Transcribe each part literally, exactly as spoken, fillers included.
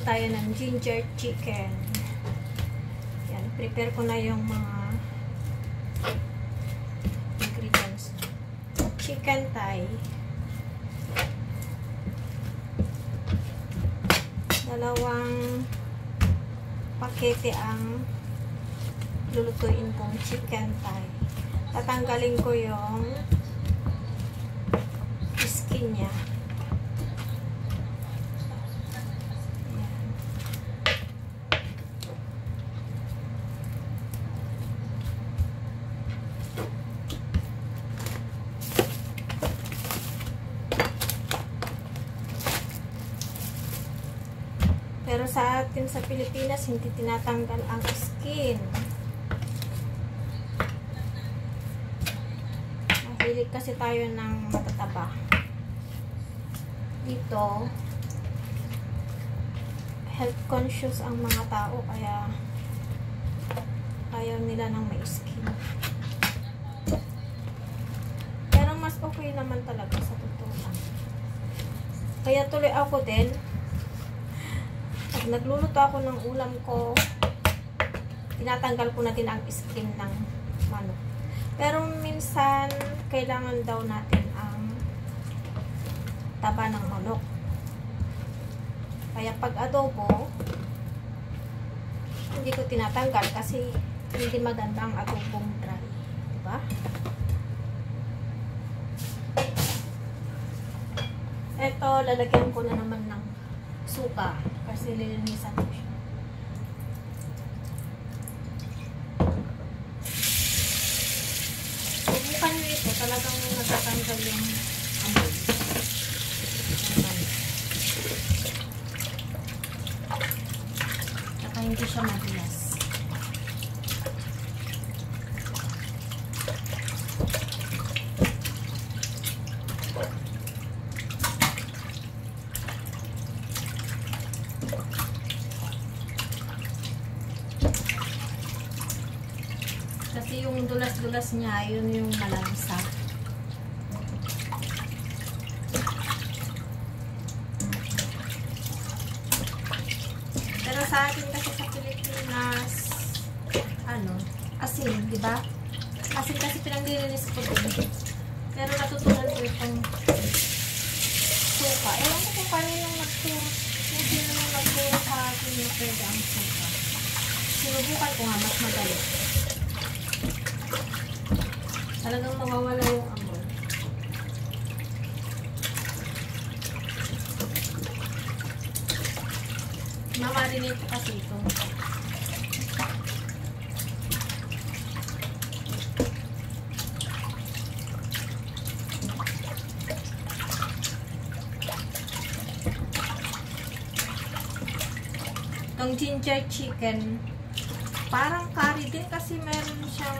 tayo ng ginger chicken. Yan, prepare ko na yung mga ingredients. Chicken thigh. Dalawang pakete ang lulutuin kong chicken thigh. Tatanggalin ko yung skin niya. Pero sa atin sa Pilipinas, hindi tinatanggal ang skin. Mahilig kasi tayo ng matataba. Dito, health conscious ang mga tao, kaya ayaw nila ng may skin. Pero mas okay naman talaga sa totoo lang. Kaya tuloy ako din, nagluluto ako ng ulam ko, tinatanggal ko na din ang skin ng manok. Pero minsan, kailangan daw natin ang taba ng manok. Kaya pag adobo, hindi ko tinatanggal kasi hindi maganda ang adobong dry. Diba? Ito, lalagyan ko na naman ng suka kasi lilinisan ko siya. Subukan nyo ito, talagang natatanggal yung amoy. Saka hindi siya madulas. Kasi yung dulas-dulas niya, yun yung malansa. Pero sa atin kasi sa Pilipinas, ano, asin, di ba? Asin kasi pinanglilinis ko din. Pero natutunan ko itong suka. Ewan ko kung paano yung nagturo. Kung sino yung nagturo sa akin yung pwede ang suka. Sinubukan ko nga, mas madali. Talagang mawawala yung amoy. Mamarinate ko kasi ito. Itong ginger chicken, parang curry din kasi meron siyang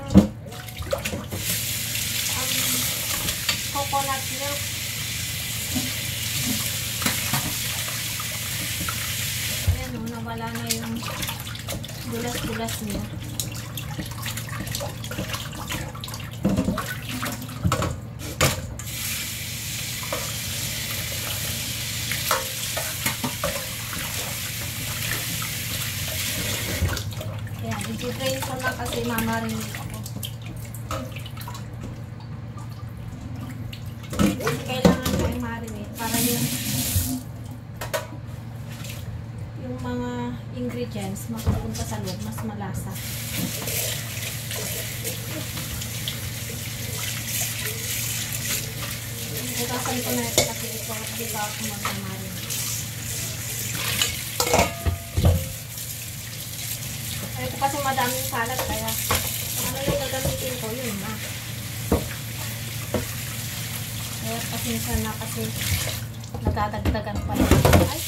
coconut milk. Ayan o, nawala na yung dulas-dulas niya. Ayan, i-drain ko na kasi mamarinate ako. Kailangan ko i-marinate para yung yung mga ingredients mapupunta sa loob, mas malasa. Utasan ko na ito kasi ito dito ako mag-marinate. Ito kasi madaming salat kaya ano yung gagamitin ko, yun na. Kaya pasensya na kasi nagdadagdagan pa yun. Ay!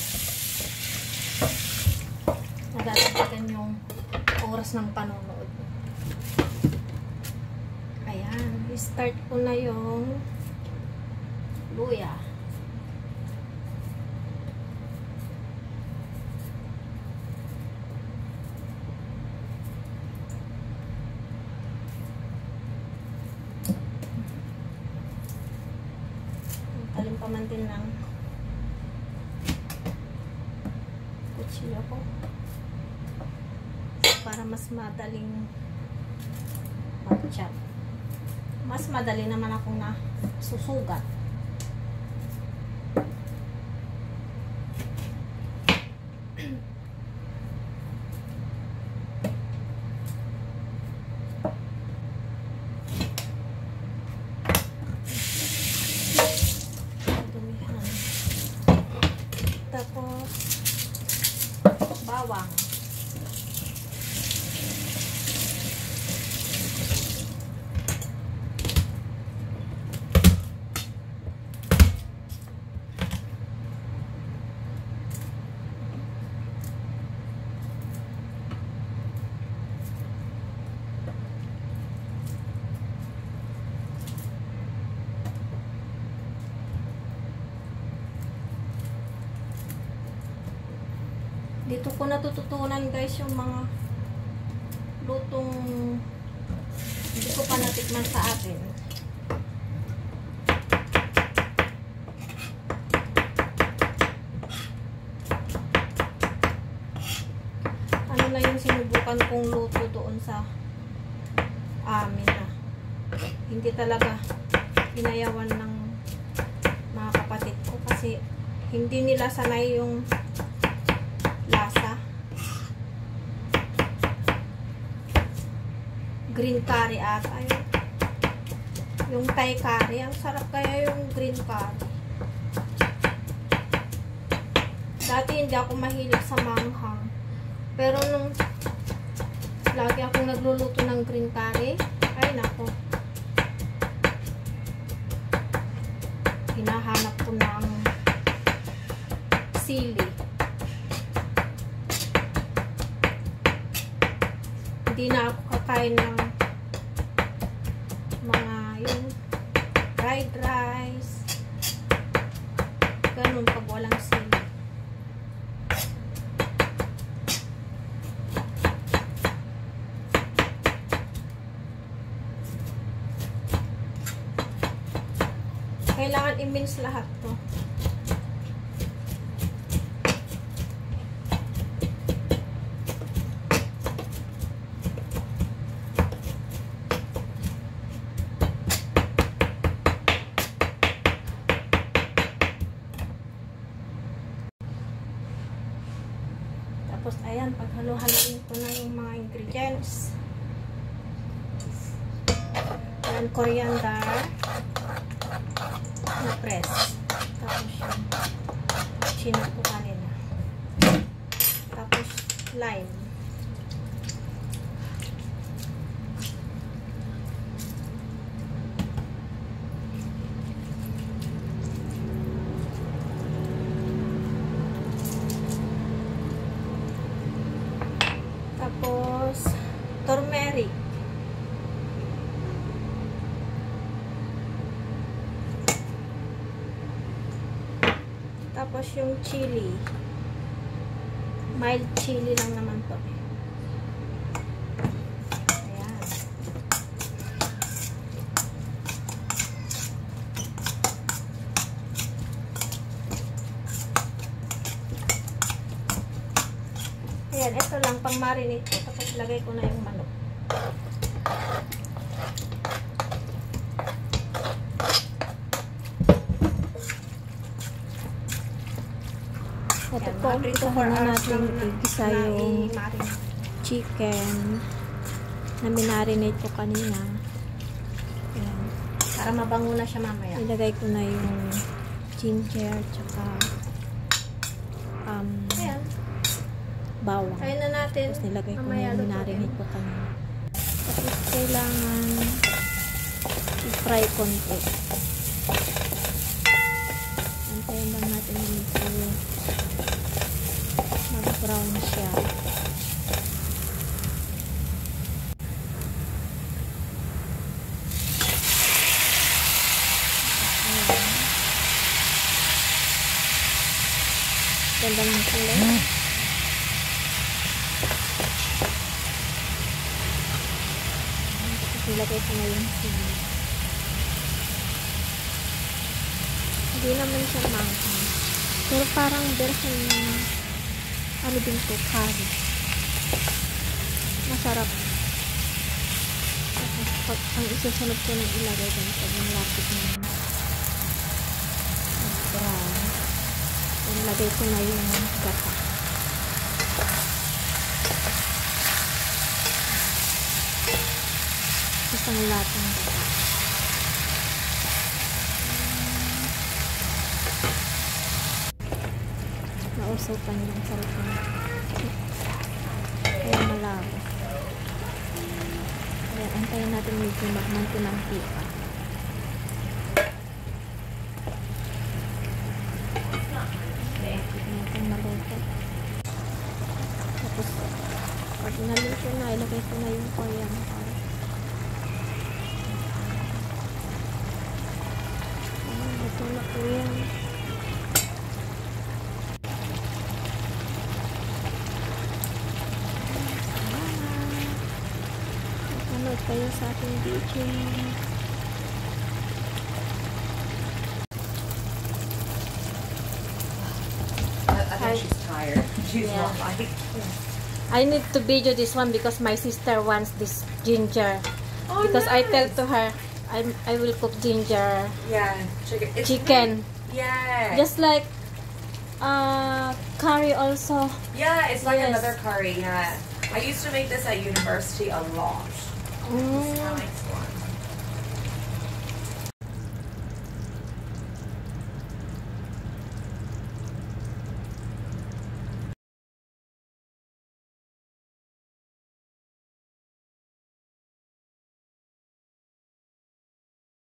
Nagdadagdagan yung oras ng panonood. Ayan. I-start ko na yung luya. Talim pa man din ng kutsilyo ko para mas madaling mag-chop. Mas madali naman akong na susugat. Dumihan. Tapos bawang. Dito ko natututunan guys yung mga lutong hindi ko pa natikman sa atin. Ano na yung sinubukan kong luto doon sa amin na hindi talaga inayawan ng mga kapatid ko kasi hindi nila sanay yung lasa. Green curry ata yun. Yung Thai curry. Ang sarap kaya yung green curry. Dati hindi ako mahilig sa manghang. Pero nung lagi akong nagluluto ng green curry, ay nako. Hinahanap ko ng sili. Hindi na ako kakain ng mga yung fried rice. Ganun pag walang sili. Kailangan i-mince lahat to. Tapos, ayan, paghalo-haloin ko na yung mga ingredients. Ayan, coriander na press. Tapos, yung chinap ko kanina. Tapos, lime. Tapos, turmeric. Tapos, yung chili. Mild chili lang naman to. Ayan. Ayan, ito lang pang marinate ko. Tapos lagay ko na yung manok. Ito po, ito po na natin igisa yung chicken na minarinate ko kanina. Ayan. Para mabango na siya mamaya. Ilagay ko na yung ginger tsaka um, ayan, bawang. Kain na natin. Tapos nilagay ko na yung minarinate ko kanina. Tapos kailangan i-fry konti. Antayin lang natin dito mag-brown siya. Ayan. Ganda ng kulay. Nilagay ko na yung sili. Hindi naman siya manghang. Pero parang version Ano din to? Curry. Masarap. Tapos, pag, ang isusunod ko ng ilagay dyan pag malapit na yun. Brown. Ilagay ko na yung gata. Isang latang gata. Nausupan yung sarap na. Kaya malabo. Kaya antayin natin medyo magmanti-mantika. Natin maluto. Tapos, pag naluto na, ilagay ko na yung coriander. Ito na po yan. Salamat kayo sa ating video. I think she's tired. She's Yeah. not like... I need to video this one because my sister wants this ginger. Oh, because I nice. tell to her, I I will cook ginger Yeah, chicken. It's chicken. Really, yeah. Just like uh, curry also. Yeah, it's like Yes. another curry, yeah. I used to make this at university a lot. This is Mm. a nice one.